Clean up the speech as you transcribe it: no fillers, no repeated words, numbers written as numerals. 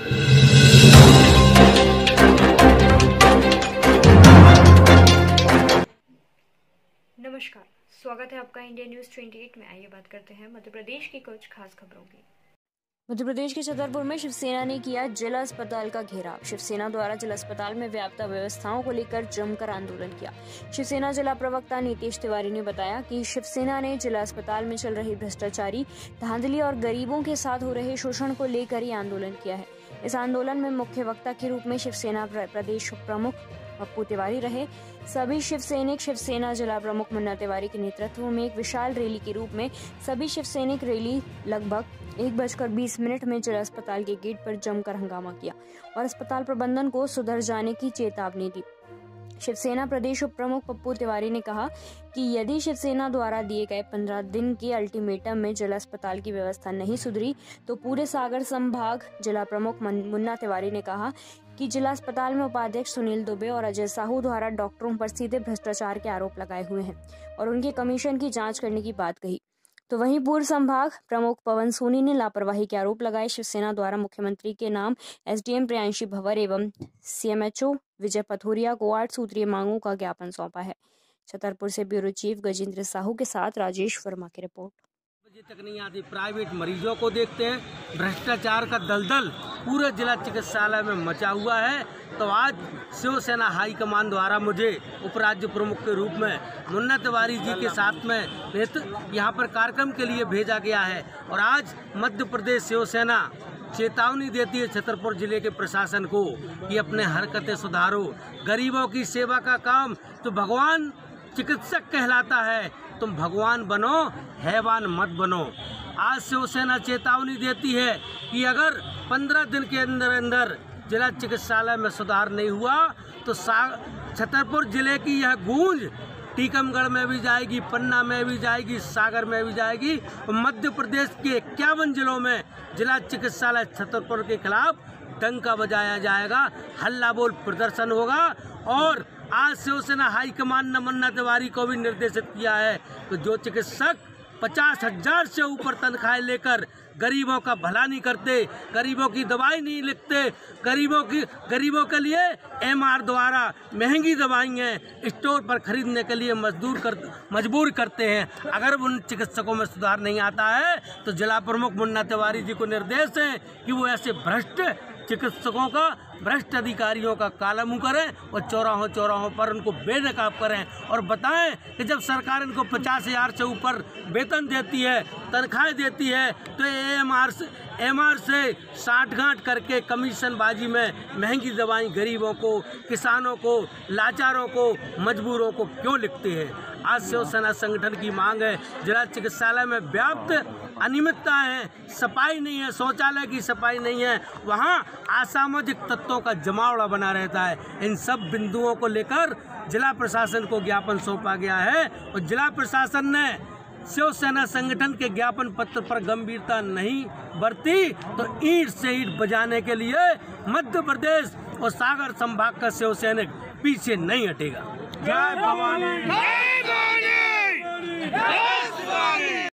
नमस्कार, स्वागत है आपका इंडिया न्यूज 28 में। आइए बात करते हैं मध्य प्रदेश की कुछ खास खबरों की। मध्य प्रदेश के छतरपुर में शिवसेना ने किया जिला अस्पताल का घेराव। शिवसेना द्वारा जिला अस्पताल में व्याप्त व्यवस्थाओं को लेकर जमकर आंदोलन किया। शिवसेना जिला प्रवक्ता नीतीश तिवारी ने बताया कि शिवसेना ने जिला अस्पताल में चल रही भ्रष्टाचारी, धांधली और गरीबों के साथ हो रहे शोषण को लेकर ही आंदोलन किया है। इस आंदोलन में मुख्य वक्ता के रूप में शिवसेना प्रदेश प्रमुख पप्पू तिवारी रहे। सभी शिवसैनिक शिवसेना जिला प्रमुख मुन्ना तिवारी के नेतृत्व में एक विशाल रैली के रूप में सभी शिवसैनिक रैली लगभग 1:20 में जिला अस्पताल के गेट पर जमकर हंगामा किया और अस्पताल प्रबंधन को सुधर जाने की चेतावनी दी। शिवसेना प्रदेश उप प्रमुख पप्पू तिवारी ने कहा कि यदि शिवसेना द्वारा दिए गए 15 दिन के अल्टीमेटम में जिला अस्पताल की व्यवस्था नहीं सुधरी तो पूरे सागर संभाग। जिला प्रमुख मुन्ना तिवारी ने कहा कि जिला अस्पताल में उपाध्यक्ष सुनील दुबे और अजय साहू द्वारा डॉक्टरों पर सीधे भ्रष्टाचार के आरोप लगाए हुए हैं और उनके कमीशन की जांच करने की बात कही। तो वहीं पूर्व संभाग प्रमुख पवन सोनी ने लापरवाही के आरोप लगाए। शिवसेना द्वारा मुख्यमंत्री के नाम एसडीएम प्रियांशी भवर एवं सीएमएचओ विजय पथोरिया को 8 सूत्रीय मांगों का ज्ञापन सौंपा है। छतरपुर से ब्यूरो चीफ गजेंद्र साहू के साथ राजेश वर्मा की रिपोर्ट। बजे तक नहीं आती, प्राइवेट मरीजों को देखते हैं। भ्रष्टाचार का दलदल पूरे जिला चिकित्सालय में मचा हुआ है। तो आज शिवसेना हाईकमान द्वारा मुझे उपराज्य प्रमुख के रूप में मुन्ना तिवारी जी के साथ में यहाँ पर कार्यक्रम के लिए भेजा गया है। और आज मध्य प्रदेश शिवसेना चेतावनी देती है छतरपुर जिले के प्रशासन को कि अपने हरकतें सुधारो। गरीबों की सेवा का काम तो भगवान चिकित्सक कहलाता है, तुम भगवान बनो, हैवान मत बनो। आज शिवसेना चेतावनी देती है कि अगर 15 दिन के अंदर अंदर जिला चिकित्सालय में सुधार नहीं हुआ तो छतरपुर जिले की यह गूंज टीकमगढ़ में भी जाएगी, पन्ना में भी जाएगी, सागर में भी जाएगी। मध्य प्रदेश के 51 जिलों में जिला चिकित्सालय छतरपुर के खिलाफ डंका बजाया जाएगा, हल्ला बोल प्रदर्शन होगा। और आज शिवसेना हाईकमान ने मुन्ना तिवारी को भी निर्देशित किया है कि जो चिकित्सक 50,000 से ऊपर तनख्वाहें लेकर गरीबों का भला नहीं करते, गरीबों की दवाई नहीं लिखते, गरीबों के लिए एमआर द्वारा महंगी दवाइयाँ स्टोर पर खरीदने के लिए मजबूर करते हैं, अगर उन चिकित्सकों में सुधार नहीं आता है तो जिला प्रमुख मुन्ना तिवारी जी को निर्देश है कि वो ऐसे भ्रष्ट चिकित्सकों का, भ्रष्ट अधिकारियों का काला मुंह करें और चौराहों पर उनको बेनकाब करें और बताएं कि जब सरकार इनको 50,000 से ऊपर वेतन देती है, तनख्वाहें देती है, तो एमआर से साठगांठ करके कमीशनबाजी में महंगी दवाएं गरीबों को, किसानों को, लाचारों को, मजबूरों को क्यों लिखते हैं। आज शिवसेना संगठन की मांग है, जिला चिकित्सालय में व्याप्त अनियमितता है, सफाई नहीं है, शौचालय की सफाई नहीं है, वहाँ असामाजिक तत्वों का जमावड़ा बना रहता है। इन सब बिंदुओं को लेकर जिला प्रशासन को ज्ञापन सौंपा गया है और जिला प्रशासन ने शिवसेना संगठन के ज्ञापन पत्र पर गंभीरता नहीं बरती तो ईंट से ईंट बजाने के लिए मध्य प्रदेश और सागर संभाग का शिवसैनिक पीछे नहीं हटेगा। जय भवानी।